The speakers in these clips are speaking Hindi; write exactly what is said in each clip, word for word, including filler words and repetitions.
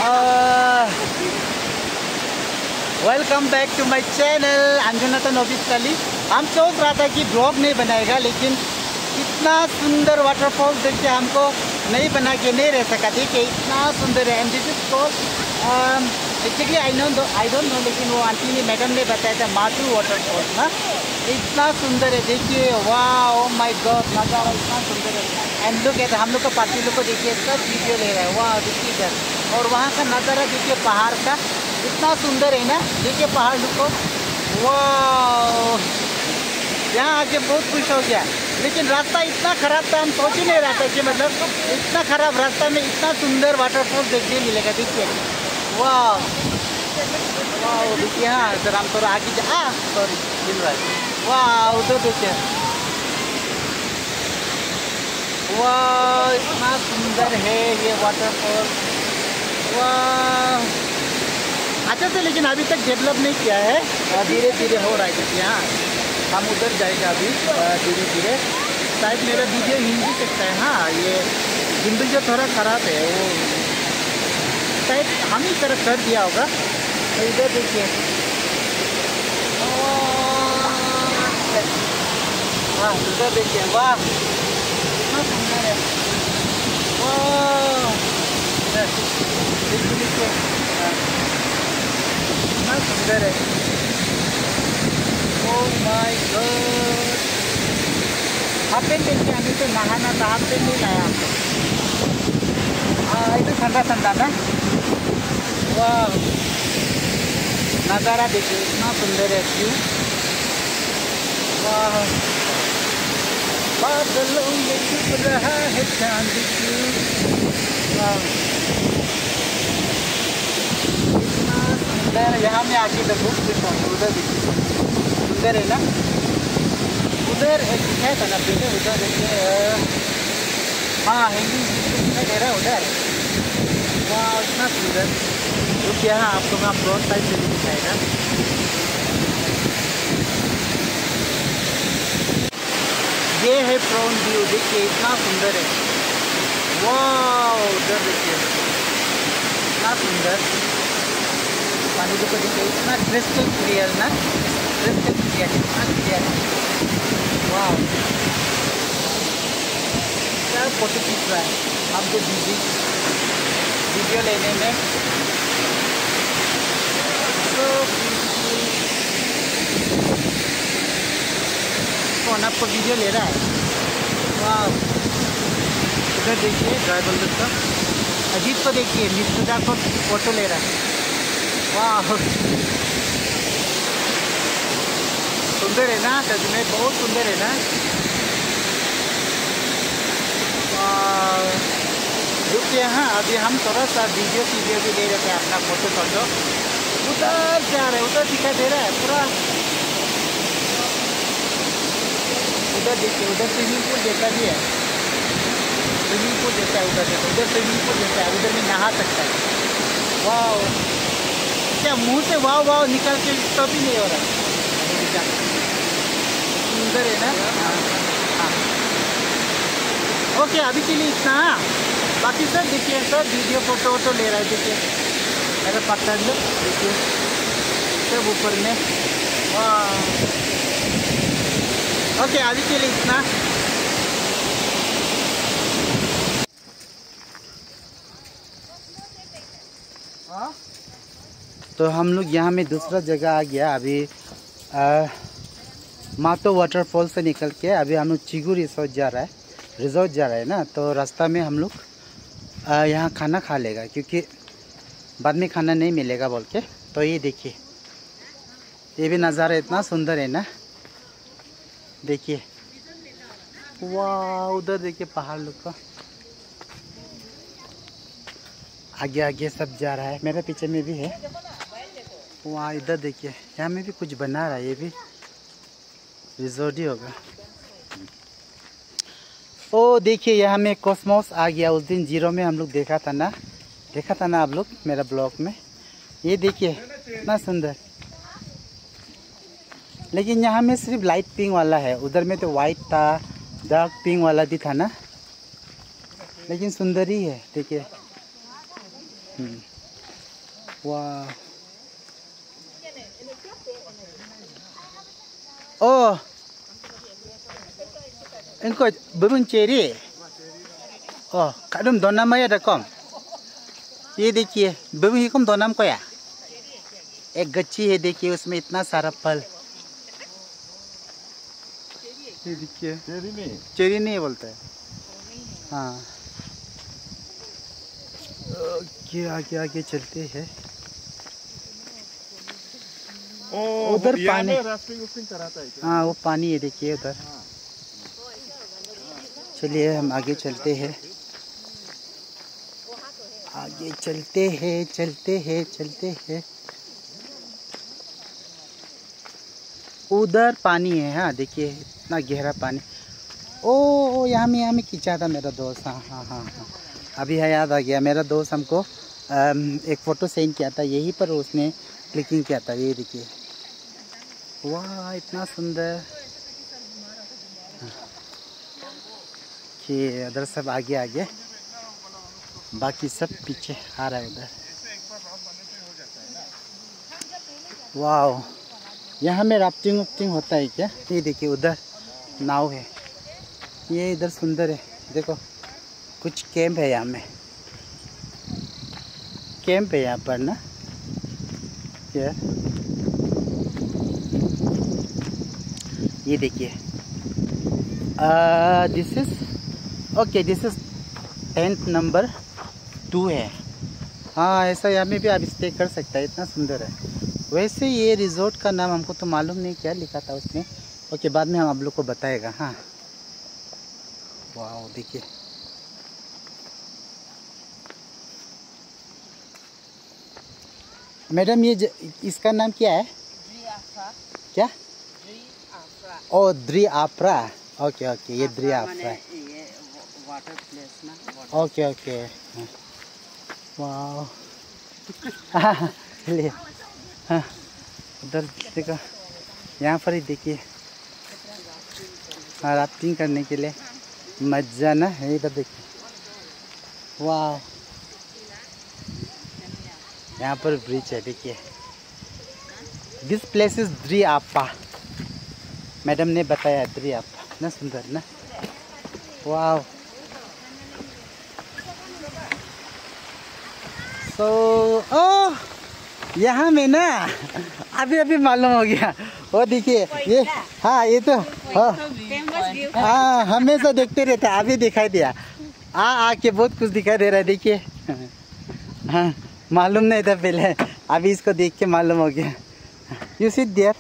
Welcome back to my channel Anjunathan officially. हम सोच रहा था कि ब्लॉग नहीं बनाएगा, लेकिन इतना सुंदर वाटरफॉल देख के हमको नहीं बना के नहीं रह सका। देखिए इतना सुंदर है। And this is called actually I know I don't know, लेकिन वो आंटी ने मैडम ने बताया था माथुर वाटरफॉल ना। इतना सुंदर है, देखिए वाह, ओ माय गॉड, नज़ारा इतना सुंदर है। एंड लुक एट, हम लोग का पार्टी लोग को देखिए सब वीडियो ले रहा है। वाह देखिए इधर, और वहाँ का नज़ारा देखिए पहाड़ का इतना सुंदर है ना। देखिए पहाड़ लोग को, वाह, यहाँ आके बहुत खुश हो गया। लेकिन रास्ता इतना ख़राब था, हम सोच ही नहीं रहा था कि मतलब इतना ख़राब रास्ता में इतना सुंदर वाटरफॉल देखने मिलेगा। देखिए वाह वाह, देखिए हाँ सर, हम थोड़ा आगे जा, हाँ सॉरी मिल रहा है। वाह उधर देखिए, वाह इतना सुंदर है ये वाटरफॉल, वाह। अच्छा तो लेकिन अभी तक डेवलप नहीं किया है, धीरे धीरे हो रहा है। देखिए हाँ, हम उधर जाएगा अभी धीरे धीरे। शायद मेरा वीडियो हिंदी सकता है। हाँ ये हिंदी जो थोड़ा ख़राब है, वो शायद हम ही तरह कर दिया होगा। तो इधर देखिए, हाँ उधर देखिए, वाह कितना सुंदर है, वाह देखिए देखिए कितना सुंदर है। Oh my God, half pen देखिए, अभी तो नहाना था, हाफ पेन नहीं लाया आपको। हाँ इधर ठंडा ठंडा ना, वाह नज़ारा देखिए इतना सुंदर है व्यू, वाह। बादलों में छुप रहा है चांद क्यों, वाह इतना सुंदर। यहाँ में आके तो बहुत खुश हूँ। उधर देखिए सुंदर है ना, उधर एक है था ना पहले, उधर देखिए, हाँ हिंदी दिखाई दे रहा है उधर, वाह इतना सुंदर। तो क्या है आपको मैं फ्रंट साइड से भी दिखाएगा। ये है फ्रंट व्यू, देखिए इतना सुंदर है, वाह उधर देखिए इतना सुंदर पानी को देखिए, इतना क्रिस्टल क्लियर ना, क्रिस्टल क्लियर इतना क्लियर, वाह। क्या फोटो खींच रहा है आपको बिजी वीडियो लेने में, कौन आपको वीडियो ले रहा है, वाह। उधर देखिए ड्राइवर लोग का, अजीत को देखिए, मिस्टर को फोटो ले रहा है, वाह सुंदर है ना, सच में बहुत सुंदर है ना, वाह। रुकिए हाँ, अभी हम थोड़ा सा वीडियो वीडियो भी ले रहे थे अपना फोटो फोटो। उधर जा रहे, उधर दिखाई दे रहा है पूरा, उधर देखिए, उधर स्विमिंग पूल जैसा भी है, स्विमिंग पूल जैसा है उधर देखो, उधर स्विमिंग पूल जैसा है, उधर में नहा सकता है, वाह। क्या मुंह से वाह वाह निकल के तो भी नहीं हो रहा, सुंदर है ना। हाँ हाँ ओके, अभी के लिए इतना। बाकी सर देखिए, सर वीडियो फोटो वोटो ले रहा है, देखिए मेरा पत्थर लोग देखिए सब ऊपर में, वाह। ओके अभी के लिए इतना। तो हम लोग यहाँ में दूसरा जगह आ गया अभी, आ, मातो वाटरफॉल से निकल के अभी हम लोग चिगू रिसोर्ट जा रहा है, रिजॉर्ट जा रहा है ना। तो रास्ता में हम लोग यहाँ खाना खा लेगा, क्योंकि बाद में खाना नहीं मिलेगा बोल के। तो ये देखिए, ये भी नज़ारा इतना सुंदर है ना, देखिए वाह। उधर देखिए पहाड़ लोग का, आगे आगे सब जा रहा है, मेरे पीछे में भी है, वहाँ इधर देखिए, यहाँ में भी कुछ बना रहा है, ये भी रिजॉर्ट ही होगा। ओ देखिए यहाँ में कॉस्मोस आ गया, उस दिन जीरो में हम लोग देखा था ना, देखा था ना आप लोग मेरा ब्लॉग में। ये देखिए इतना सुंदर, लेकिन यहाँ में सिर्फ लाइट पिंक वाला है, उधर में तो वाइट था, डार्क पिंक वाला भी था ना, लेकिन सुंदर ही है देखिए। वाह। Oh, engkau berun ceri. Oh, kadum donam ya dakom. ये देखिए बबू ये कम दोनम को या एक गच्ची है, देखिए उसमें इतना सारा फल। ये देखिए चेरी नहीं, चेरी नहीं बोलता है। हाँ ओके, आगे आगे चलते हैं। उधर पानी राफ्टिंग उफ्टिंग कराता है क्या? हाँ वो पानी है, देखिए उधर। चलिए हम आगे चलते हैं, आगे चलते हैं चलते हैं चलते हैं। उधर पानी है, हाँ देखिए इतना गहरा पानी। ओ यहाँ में यहाँ में खींचा था मेरा दोस्त। हाँ हाँ हाँ हाँ अभी है, याद आ गया। मेरा दोस्त हमको एक फ़ोटो सेंड किया था, यहीं पर उसने क्लिकिंग किया था। ये देखिए वाह इतना सुंदर। कि उधर सब आगे आगे, बाकी सब पीछे आ रहा है उधर। वाह यहाँ में राफ्टिंग वाफ्टिंग होता है क्या? ये देखिए उधर नाव है, ये इधर सुंदर है। देखो कुछ कैंप है यहाँ में, कैंप है यहाँ पर ना। क्या ये देखिए, this is okay, this is tenth number two है। हाँ ऐसा यहाँ में भी आप स्टे कर सकता है, इतना सुंदर है। वैसे ये रिजॉर्ट का नाम हमको तो मालूम नहीं क्या लिखा था उसने। ओके बाद में हम आप लोग को बताएगा। हाँ वाह देखिए मैडम, ये ज, इसका नाम क्या है? क्या? ओ द्री आफ्रा। ओके ओके ये द्री आफ्रा है। वाटर प्लेस ना। ओके ओके वाह ले हाँ उधर देखो, यहाँ पर ही देखिए हाँ राफ्टिंग करने के लिए मजा ना है। इधर देखिए वाह, यहाँ पर ब्रिज है देखिए। दिस प्लेस इज द्री आपा, मैडम ने बताया द्री आपा ना, सुंदर ना। वाह तो ओह यहाँ में ना अभी अभी मालूम हो गया। वो देखिए ये, हाँ ये तो हाँ हाँ हमेशा देखते रहते, अभी दिखाई दिया। आ आके बहुत कुछ दिखाई दे रहा है देखिए। हाँ मालूम नहीं था पहले, अभी इसको देख के मालूम हो गया। You sit there.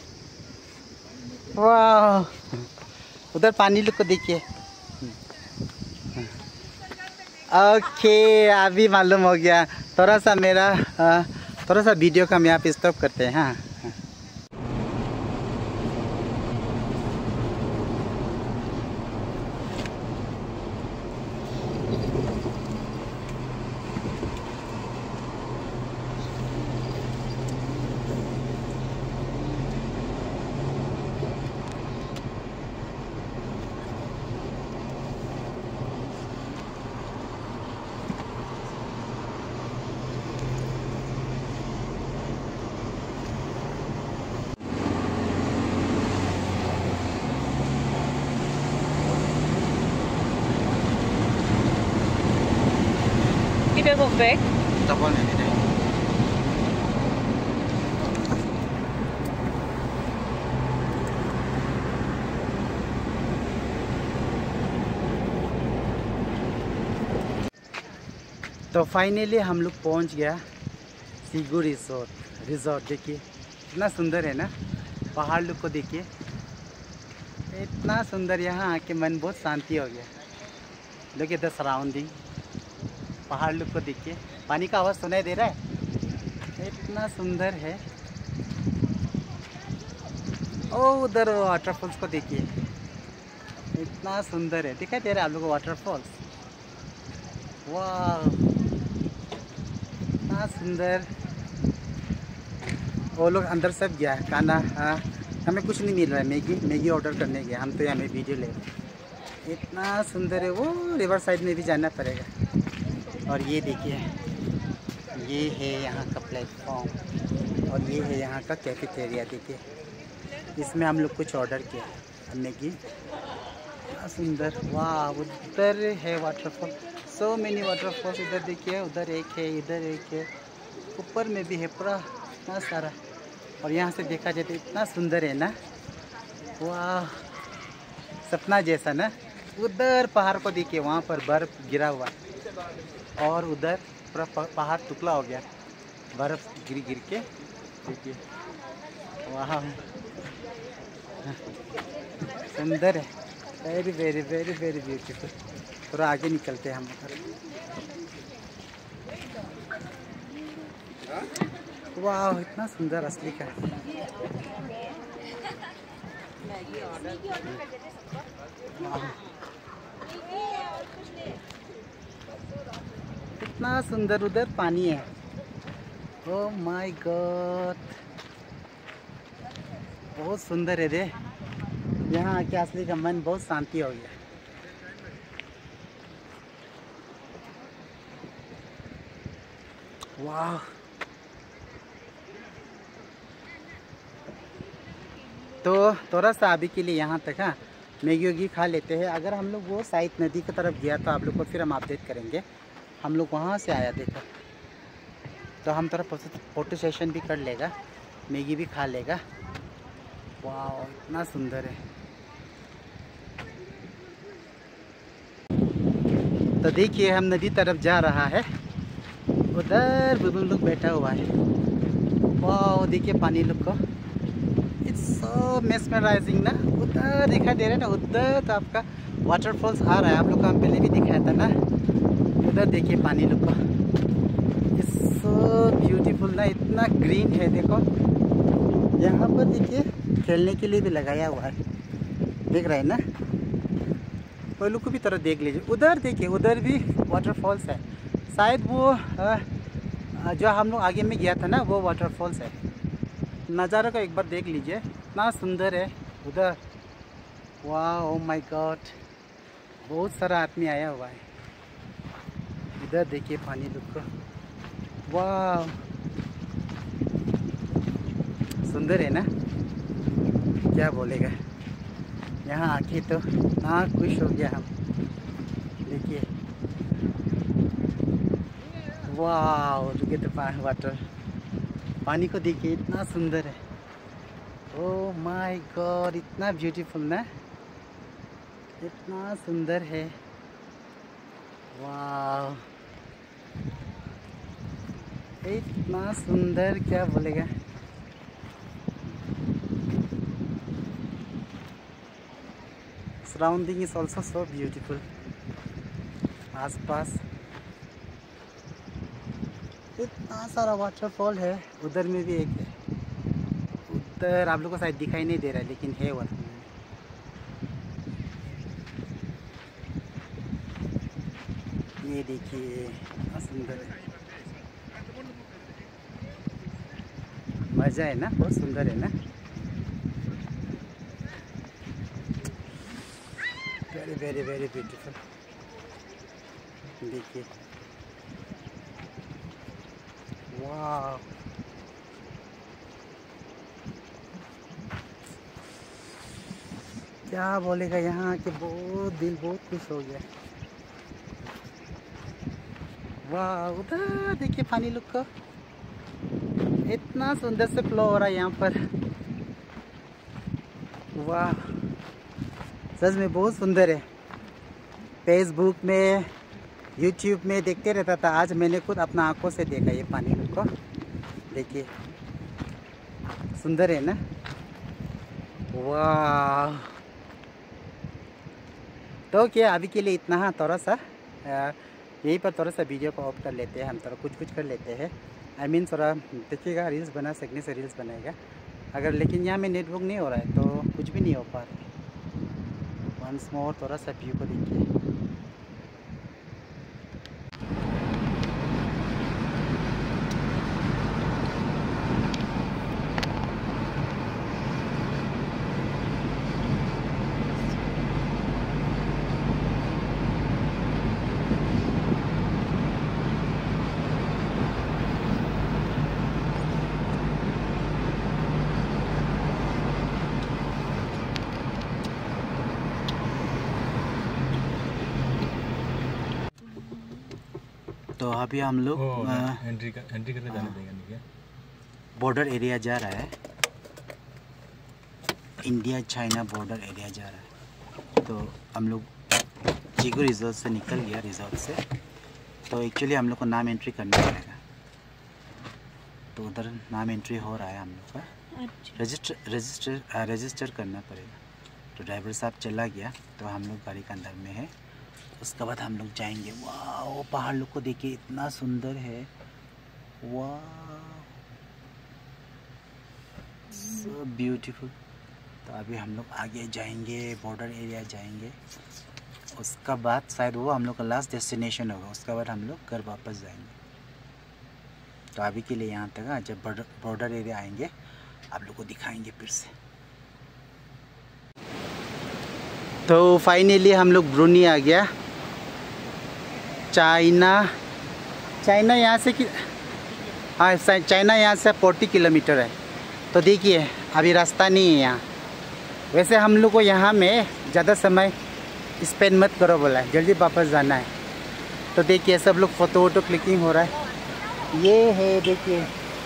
वाह उधर पानी लोग को देखिए। ओके अभी मालूम हो गया। थोड़ा सा मेरा थोड़ा सा वीडियो का हम यहाँ पे स्टॉप करते हैं। हाँ Go back. तो फाइनली हम लोग पहुंच गया सीगू रिजॉर्ट। रिजॉर्ट देखिए इतना सुंदर है ना, पहाड़ लोग को देखिए इतना सुंदर। यहाँ आके मन बहुत शांति हो गया। देखिए द सराउंडिंग, पहाड़ लोग को देखिए, पानी का आवाज़ सुनाई दे रहा है, इतना सुंदर है। ओ उधर वाटरफॉल्स को देखिए इतना सुंदर है, दिखाई दे रहा है आप लोगों को वाटरफॉल्स। वाह इतना सुंदर। वो लोग अंदर सब गया है खाना। हाँ हमें कुछ नहीं मिल रहा है, मैगी मैगी ऑर्डर करने गया हम तो, यहाँ में वीडियो ले रहे हैं। इतना सुंदर है। वो रिवर साइड में भी जाना पड़ेगा। और ये देखिए ये है यहाँ का प्लेटफॉर्म और ये है यहाँ का कैफेटेरिया। देखिए इसमें हम लोग कुछ ऑर्डर किया हमने की। क्या सुंदर, वाह। उधर है वाटरफॉल, सो मेनी वाटरफॉल्स। उधर देखिए, उधर एक है, इधर एक है, ऊपर में भी है पूरा इतना सारा। और यहाँ से देखा जाए तो इतना सुंदर है ना, वाह, सपना जैसा ना। उधर पहाड़ को देखिए, वहाँ पर बर्फ गिरा हुआ और उधर पूरा पहाड़ टुकड़ा हो गया बर्फ गिर गिर के। देखिए वाह, सुंदर है, very very very very beautiful. थोड़ा आगे निकलते हैं हम उधर। वाह, इतना सुंदर असली का। इतना सुंदर उधर पानी है, ओह माय गॉड, बहुत सुंदर है। दे यहाँ आके असली का मन बहुत शांति हो गया। वाह, तो थोड़ा सा अभी के लिए यहाँ तक, हाँ, मैगी वैगी खा लेते हैं। अगर हम लोग वो साइड नदी की तरफ गया तो आप लोग को फिर हम अपडेट करेंगे। हम लोग वहाँ से आया देखो, तो हम थोड़ा फोटो सेशन भी कर लेगा, मैगी भी खा लेगा। वाह, इतना सुंदर है। तो देखिए हम नदी तरफ जा रहा है, उधर बुलबुल लोग बैठा हुआ है। वाह, देखिए पानी लोग को, इट्स सो मेस्मराइजिंग ना। उधर दिखाई दे रहा है ना, उधर तो आपका वाटरफॉल्स आ रहा है, आप लोग को हम पहले भी दिखाया था ना। उधर देखिए पानी लोग को, इट्स सो ब्यूटीफुल ना, इतना ग्रीन है। देखो यहाँ पर देखिए खेलने के लिए भी लगाया हुआ है, देख रहे हैं ना। वो लोग को भी तरह देख लीजिए, उधर देखिए, उधर भी वाटरफॉल्स है। शायद वो आ, जो हम लोग आगे में गया था ना, वो वाटरफॉल्स है। नज़ारा को एक बार देख लीजिए, इतना सुंदर है उधर। वाह, ओह माय गॉड, बहुत सारा आदमी आया हुआ है। इधर देखिए पानी लोग को, वाह, सुंदर है ना, क्या बोलेगा। यहाँ आके तो ना खुश हो गया हम। देखिए वाह, रुके तो वाटर, पानी को देखिए, इतना सुंदर है। ओह माय गॉड, इतना ब्यूटीफुल ना, इतना सुंदर है। वाह, इतना सुंदर, क्या बोलेगा। Surrounding is also so beautiful. आसपास इतना सारा वाटरफॉल है, उधर में भी एक है। उधर आप लोगों को शायद दिखाई नहीं दे रहा है, लेकिन है वहाँ। ये देखिए कितना सुंदर है, मज़ा है ना, बहुत सुंदर है ना। Very very very beautiful. देखिए वाह, क्या बोलेगा। यहाँ आके बहुत दिल बहुत खुश हो गया। वाह, उधर देखिए पानी लुक को, इतना सुंदर से फ्लो हो रहा है यहाँ पर। वाह, सच में बहुत सुंदर है। फेसबुक में, यूट्यूब में देखते रहता था, आज मैंने खुद अपना आंखों से देखा ये पानी को। देखिए सुंदर है ना। वाह, तो क्या अभी के लिए इतना, हाँ, थोड़ा सा यहीं पर थोड़ा सा वीडियो को ऑफ कर लेते हैं हम, थोड़ा कुछ कुछ कर लेते हैं। आई मीन थोड़ा देखिएगा, रील्स बना सकने से रील्स बनाएगा अगर, लेकिन यहाँ में नेटवर्क नहीं हो रहा है तो कुछ भी नहीं हो पा रहा है। वंस मोर थोड़ा सा व्यू को देखिए। तो अभी हम लोग एंट्री कर एंट्री करके जाने देंगे नहीं क्या? बॉर्डर एरिया जा रहा है, इंडिया चाइना बॉर्डर एरिया जा रहा है। तो हम लोग चीगू रिजॉर्ट से निकल गया रिजॉर्ट से, तो एक्चुअली हम लोग को नाम एंट्री करना पड़ेगा। तो उधर नाम एंट्री हो रहा है हम लोग का, रजिस्टर रजिस्टर रजिस्टर करना पड़ेगा। तो ड्राइवर साहब चला गया, तो हम लोग गाड़ी के अंदर में है। उसके बाद हम लोग जाएंगे। वाह, वो पहाड़ लोग को देखिए, इतना सुंदर है। वाह, सो ब्यूटीफुल। तो अभी हम लोग आगे जाएंगे, बॉर्डर एरिया जाएंगे। उसका बाद शायद वो हम लोग का लास्ट डेस्टिनेशन होगा। उसके बाद हम लोग घर वापस जाएंगे। तो अभी के लिए यहाँ तक, जब बॉर्डर बॉर्डर एरिया आएंगे आप लोग को दिखाएंगे फिर से। तो फाइनली हम लोग ब्रूनी आ गया। चाइना चाइना यहाँ से कि हाँ, चाइना यहाँ से चालीस किलोमीटर है। तो देखिए अभी रास्ता नहीं है यहाँ। वैसे हम लोग को यहाँ में ज़्यादा समय स्पेंड मत करो बोला है, जल्दी वापस जाना है। तो देखिए सब लोग फ़ोटो वोटो क्लिकिंग हो रहा है। ये है देखिए,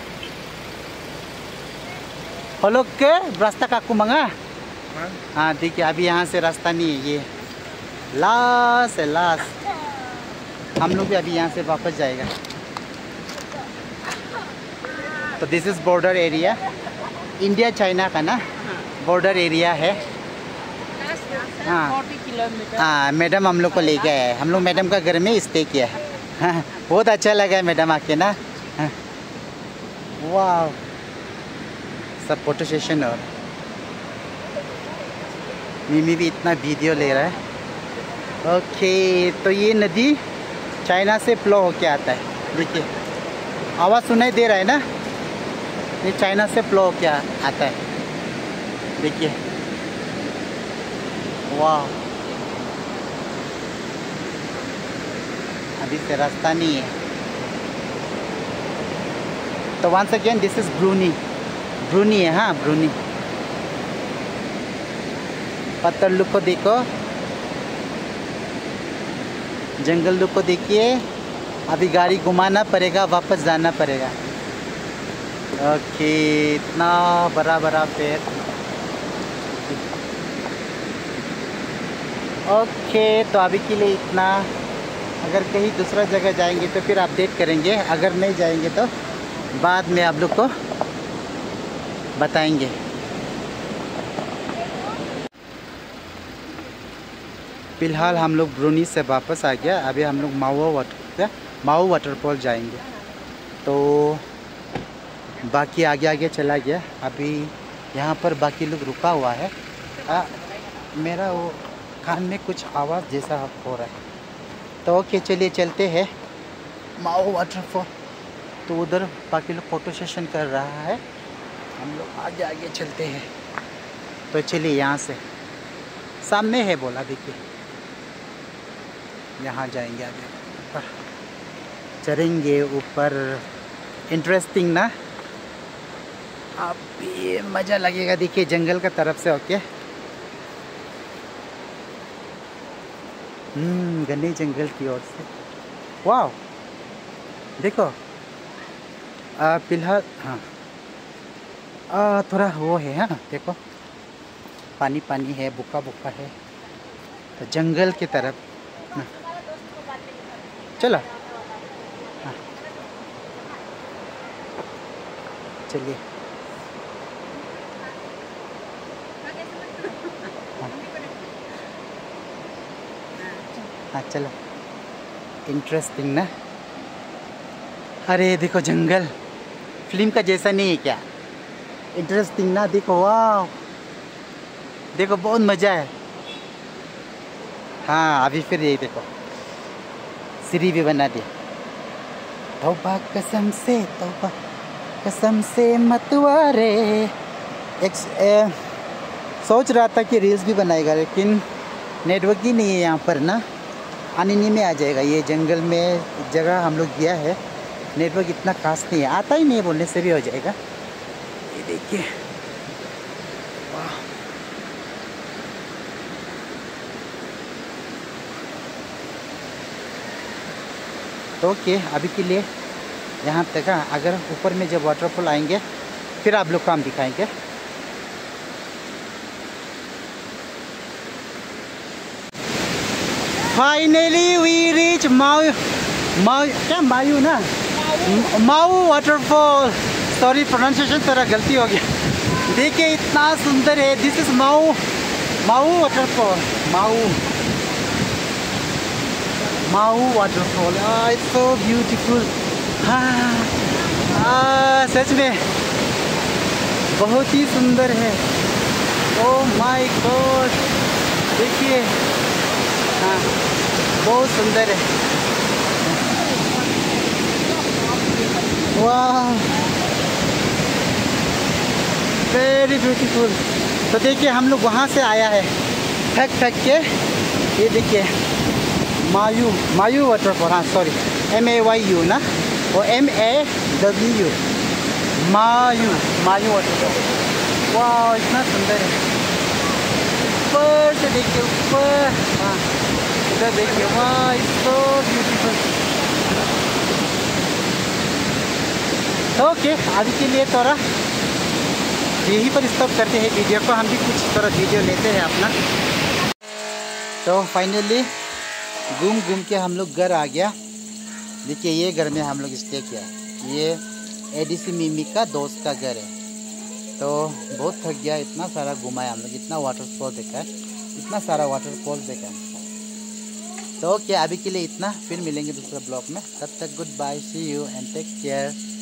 हेलो के रास्ता काकू मंगा। हाँ देखिए अभी यहाँ से रास्ता नहीं है, ये लास्ट है लास्ट। हम लोग भी अभी यहाँ से वापस जाएगा। तो this is border area, India China का ना बॉर्डर एरिया है। हाँ हाँ, मैडम हम लोग को ले गया है। हम लोग मैडम का घर में स्टे किया है। हाँ, बहुत अच्छा लगा है मैडम आके ना। हाँ, वाह, सब फोटो सेशन। और मिमी भी इतना वीडियो ले रहा है। ओके, तो ये नदी चाइना से फ्लो होके आता है। देखिए आवाज़ सुनाई दे रहा है ना, ये चाइना से फ्लो होके आता है। देखिए वाह, अभी से रास्ता नहीं है। तो वंस अगेन दिस इज ब्रूनी, ब्रूनी है। हाँ ब्रूनी। पत्थर लुक को देखो, जंगल लुक को देखिए। अभी गाड़ी घुमाना पड़ेगा, वापस जाना पड़ेगा। ओके, इतना बड़ा बड़ा पेड़। ओके, तो अभी के लिए इतना। अगर कहीं दूसरा जगह जाएंगे तो फिर अपडेट करेंगे, अगर नहीं जाएंगे तो बाद में आप लोग को बताएंगे। फिलहाल हम लोग ब्रूनी से वापस आ गया। अभी हम लोग माओ वाटर माओ वाटरफॉल जाएंगे। तो बाकी आगे आगे चला गया। अभी यहाँ पर बाकी लोग रुका हुआ है। आ, मेरा वो कान में कुछ आवाज़ जैसा हो रहा है। तो ओके, चलिए चलते हैं माओ वाटरफॉल। तो उधर बाकी लोग फोटो सेशन कर रहा है, हम लोग आगे आगे चलते हैं। तो चलिए, यहाँ से सामने है बोला, देखिए यहाँ जाएंगे, आगे ऊपर चढ़ेंगे ऊपर। इंटरेस्टिंग ना, अब ये मज़ा लगेगा। देखिए जंगल का तरफ से होके, हम्म घने जंगल की ओर से। वाह, देखो फिलहाल हाँ आ, थोड़ा वो है। हाँ देखो, पानी पानी है, बुका बुका है। तो जंगल की तरफ हाँ। चलो हाँ, चलिए हाँ, हाँ चलो। इंटरेस्टिंग ना। अरे देखो जंगल फिल्म का जैसा नहीं है क्या? इंटरेस्टिंग ना, देखो वाह, देखो बहुत मज़ा है। हाँ अभी फिर यही देखो, सीढ़ी भी बना दिया। तौबा कसम से, तौबा कसम से मतवारे। एक ए, सोच रहा था कि रील्स भी बनाएगा, लेकिन नेटवर्क ही नहीं है यहाँ पर ना। आनिनी में आ जाएगा। ये जंगल में जगह हम लोग गया है, नेटवर्क इतना खास नहीं है, आता ही नहीं है, बोलने से भी हो जाएगा। ये देखिए वाह, तो ओके, अभी के लिए यहाँ तक। हाँ, अगर ऊपर में जब वाटरफॉल आएंगे फिर आप लोग को हम दिखाएंगे। फाइनली वी रीच माउ माउ क्या मायू ना माऊ वाटरफॉल। सॉरी प्रोनाउंसिएशन थोड़ा गलती हो गया। देखिए इतना सुंदर है। दिस इज माऊ माऊ वाटरफॉल। माऊ माऊ वाटरफॉल। It's so beautiful. हाँ हाँ, सच में बहुत ही सुंदर है। ओह माय गॉड, देखिए। हाँ, बहुत सुंदर है। वाह, वेरी ब्यूटीफुल। तो देखिए हम लोग वहाँ से आया है थक थक के। ये देखिए मायू मायू वाटरफॉल। हाँ sorry, M A Y U ना, वो एम ए डब्ल्यू मायू मायू वाटरफॉल। वाह, इतना सुंदर है। ऊपर से देखिए, ऊपर। हाँ, इधर देखिए। वाह, इट्स सो ब्यूटीफुल। ओके, अभी के लिए थोड़ा यहीं पर स्टॉप करते हैं वीडियो को। हम भी कुछ थोड़ा वीडियो लेते हैं अपना। तो फाइनली घूम घूम के हम लोग घर आ गया। देखिए ये घर में हम लोग स्टे किया। ये एडीसी मिमी का दोस्त का घर है। तो बहुत थक गया, इतना सारा घुमाया हम लोग, इतना वाटरफॉल देखा है, इतना सारा वाटरफॉल देखा है। तो ओके, अभी के लिए इतना, फिर मिलेंगे दूसरे ब्लॉग में। तब तक goodbye, see you and take care.